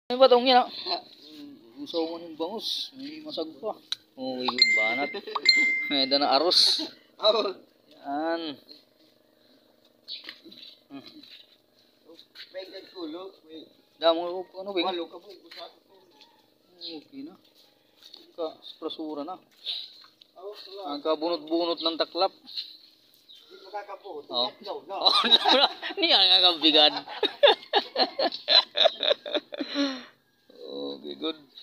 May batong yan. Usaw mo ng bangus. May masag pa. Oh, good banat. May dana aros. Yan. May kulo. Damo ko ano bing? Walo ka po. Okay na. Sprasura na. Ang kabunot-bunot ng taklap. Hindi makakabuot. Oh. Oh, niya nga kabigan. Okay, good.